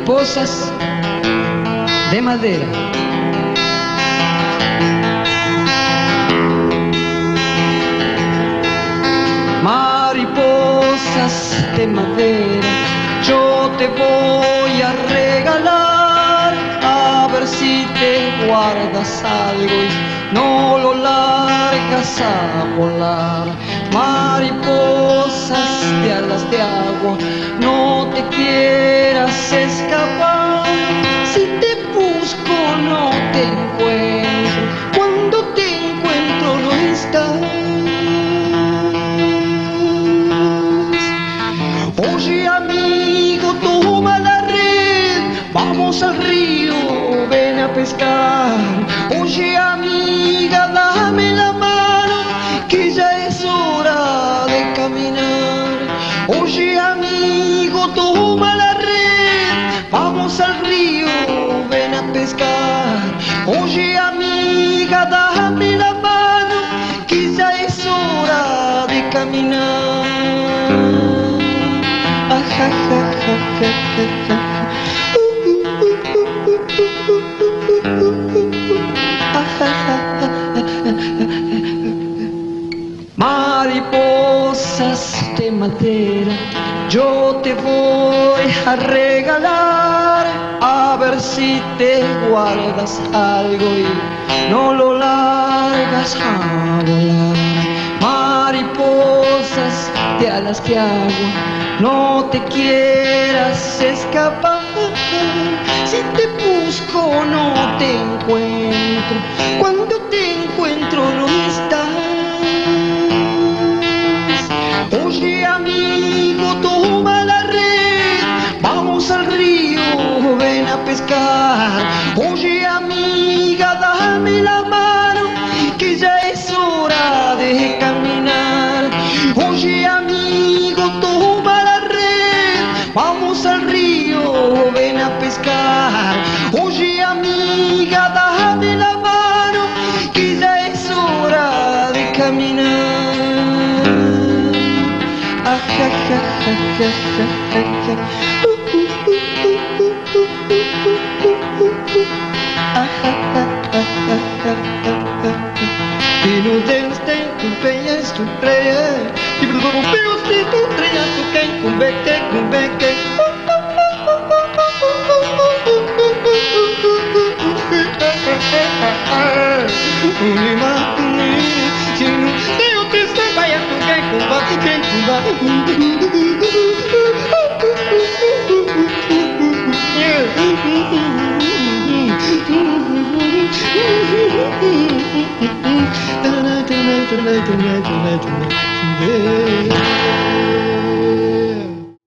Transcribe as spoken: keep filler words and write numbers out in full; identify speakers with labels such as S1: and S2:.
S1: mariposas de madera. Mariposas de madera, yo te voy a regalar, a ver si te guardas algo y no lo largas a volar. Mariposas de alas de agua, no te quieras escapar. Si te busco no te encuentro, cuando te encuentro no estás. Oye amigo, toma la red, vamos al río, ven a pescar. Oye amiga, dame la mano, que ya es hora de caminar. Oye amigo, toma la red, vamos al río, ven a pescar. Oye amiga, dame la mano, que ya es hora de caminar. Ah, ja, ja, ja, ja, ja, ja. Mariposas de madera, yo te voy a regalar, a ver si te guardas algo y no lo largas a volar. Mariposas de alas de agua, no te quieras escapar. Si te busco no te encuentro, cuando te encuentro no estás. Oye amigo, toma la red, vamos al río, ven a pescar. Oye amiga, dame la mano, que ya es hora de caminar. Oye amigo, toma la red, vamos al río, ven a pescar. Oye amiga, dame la mano, que ya es hora de caminar. Ah, ja, ja, ja, ja, ja, ja. Uh, uh, uh, uh, uh, uh, uh, uh, uh, uh. Ah, ja, ja, ja, ja, ja, ja, ja. Y no debes de tu bella estrella, y por favor veo si tu estrella tu que convecte, convecte. Si no deo te se vaya tu que convecte, que convecte. Tonight, tonight, tonight, tonight, tonight, tonight.